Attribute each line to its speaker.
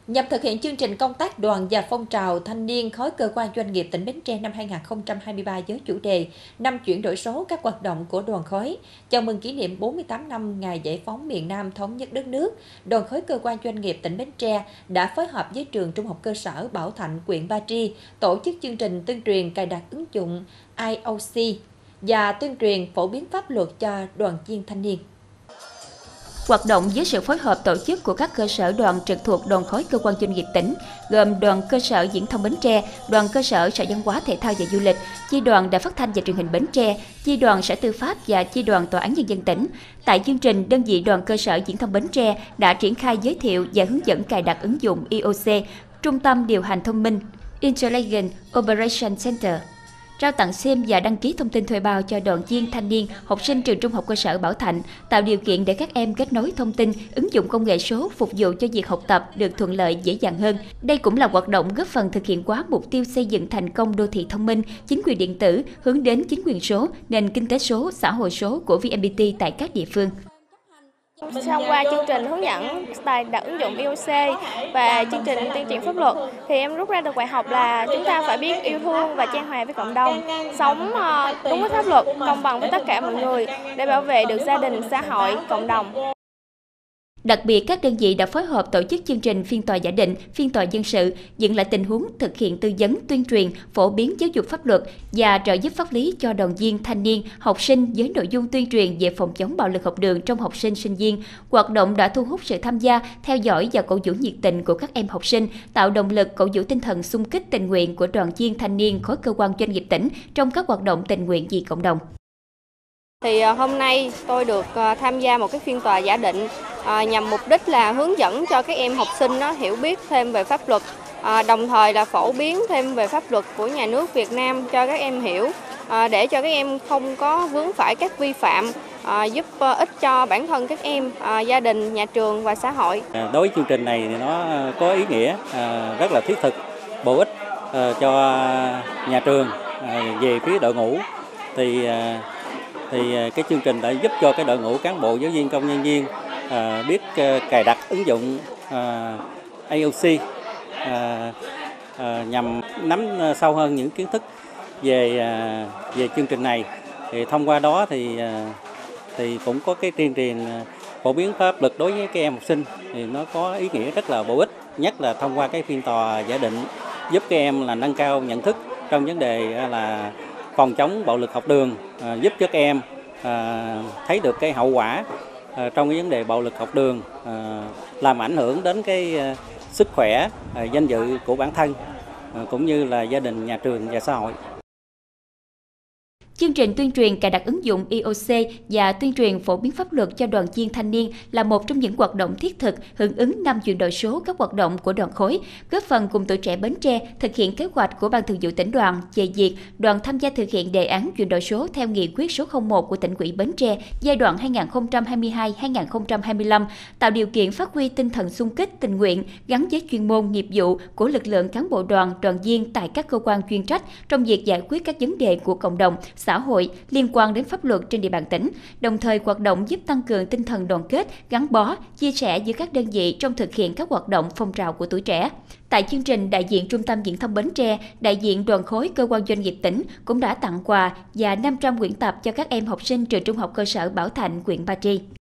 Speaker 1: Nhằm thực hiện chương trình công tác đoàn và phong trào thanh niên khối cơ quan doanh nghiệp tỉnh Bến Tre năm 2023 với chủ đề năm chuyển đổi số các hoạt động của đoàn khối, chào mừng kỷ niệm 48 năm ngày giải phóng miền Nam thống nhất đất nước, đoàn khối cơ quan doanh nghiệp tỉnh Bến Tre đã phối hợp với trường Trung học cơ sở Bảo Thạnh, huyện Ba Tri tổ chức chương trình tuyên truyền cài đặt ứng dụng IOC và tuyên truyền phổ biến pháp luật cho đoàn viên thanh niên.
Speaker 2: Hoạt động với sự phối hợp tổ chức của các cơ sở đoàn trực thuộc đoàn khối cơ quan doanh nghiệp tỉnh, gồm đoàn cơ sở Viễn thông Bến Tre, đoàn cơ sở Sở Văn hóa Thể thao và Du lịch, chi đoàn Đài Phát thanh và Truyền hình Bến Tre, chi đoàn Sở Tư pháp và chi đoàn Tòa án Nhân dân tỉnh. Tại chương trình, đơn vị đoàn cơ sở Viễn thông Bến Tre đã triển khai giới thiệu và hướng dẫn cài đặt ứng dụng IOC, Trung tâm điều hành thông minh Intelligent Operation Center, trao tặng SIM và đăng ký thông tin thuê bao cho đoàn viên thanh niên, học sinh trường Trung học cơ sở Bảo Thạnh, tạo điều kiện để các em kết nối thông tin, ứng dụng công nghệ số phục vụ cho việc học tập được thuận lợi dễ dàng hơn. Đây cũng là hoạt động góp phần thực hiện quá mục tiêu xây dựng thành công đô thị thông minh, chính quyền điện tử, hướng đến chính quyền số, nền kinh tế số, xã hội số của VNPT tại các địa phương.
Speaker 3: Thông qua chương trình hướng dẫn cài đặt ứng dụng IOC và chương trình tuyên truyền pháp luật thì em rút ra được bài học là chúng ta phải biết yêu thương và chan hòa với cộng đồng, sống đúng với pháp luật, công bằng với tất cả mọi người để bảo vệ được gia đình, xã hội, cộng đồng.
Speaker 2: Đặc biệt, các đơn vị đã phối hợp tổ chức chương trình phiên tòa giả định, phiên tòa dân sự, dựng lại tình huống thực hiện tư vấn, tuyên truyền, phổ biến giáo dục pháp luật và trợ giúp pháp lý cho đoàn viên, thanh niên, học sinh với nội dung tuyên truyền về phòng chống bạo lực học đường trong học sinh, sinh viên. Hoạt động đã thu hút sự tham gia, theo dõi và cổ vũ nhiệt tình của các em học sinh, tạo động lực cổ vũ tinh thần xung kích tình nguyện của đoàn viên thanh niên khối cơ quan doanh nghiệp tỉnh trong các hoạt động tình nguyện vì cộng đồng.
Speaker 3: Thì hôm nay tôi được tham gia một cái phiên tòa giả định nhằm mục đích là hướng dẫn cho các em học sinh hiểu biết thêm về pháp luật, đồng thời là phổ biến thêm về pháp luật của nhà nước Việt Nam cho các em hiểu, để cho các em không có vướng phải các vi phạm, giúp ích cho bản thân các em, gia đình, nhà trường và xã hội.
Speaker 4: Đối với chương trình này thì nó có ý nghĩa rất là thiết thực, bổ ích cho nhà trường. Về phía đội ngũ thì cái chương trình đã giúp cho cái đội ngũ cán bộ, giáo viên, công nhân viên biết cài đặt ứng dụng IOC nhằm nắm sâu hơn những kiến thức về chương trình này. Thì thông qua đó thì cũng có cái tuyên truyền phổ biến pháp luật đối với các em học sinh, thì nó có ý nghĩa rất là bổ ích, nhất là thông qua cái phiên tòa giả định giúp các em là nâng cao nhận thức trong vấn đề là phòng chống bạo lực học đường, giúp cho các em thấy được cái hậu quả trong cái vấn đề bạo lực học đường, làm ảnh hưởng đến cái sức khỏe, danh dự của bản thân cũng như là gia đình, nhà trường và xã hội.
Speaker 2: Chương trình tuyên truyền cài đặt ứng dụng IOC và tuyên truyền phổ biến pháp luật cho đoàn viên thanh niên là một trong những hoạt động thiết thực hưởng ứng năm chuyển đổi số các hoạt động của đoàn khối, góp phần cùng tuổi trẻ Bến Tre thực hiện kế hoạch của Ban Thường vụ Tỉnh đoàn về việc đoàn tham gia thực hiện đề án chuyển đổi số theo nghị quyết số 01 của Tỉnh ủy Bến Tre giai đoạn 2022-2025, tạo điều kiện phát huy tinh thần xung kích tình nguyện gắn với chuyên môn nghiệp vụ của lực lượng cán bộ đoàn viên tại các cơ quan chuyên trách trong việc giải quyết các vấn đề của cộng đồng, xã hội liên quan đến pháp luật trên địa bàn tỉnh, đồng thời hoạt động giúp tăng cường tinh thần đoàn kết, gắn bó, chia sẻ giữa các đơn vị trong thực hiện các hoạt động phong trào của tuổi trẻ. Tại chương trình, đại diện Trung tâm Viễn thông Bến Tre, đại diện đoàn khối cơ quan doanh nghiệp tỉnh cũng đã tặng quà và 500 quyển tập cho các em học sinh trường Trung học cơ sở Bảo Thạnh, huyện Ba Tri.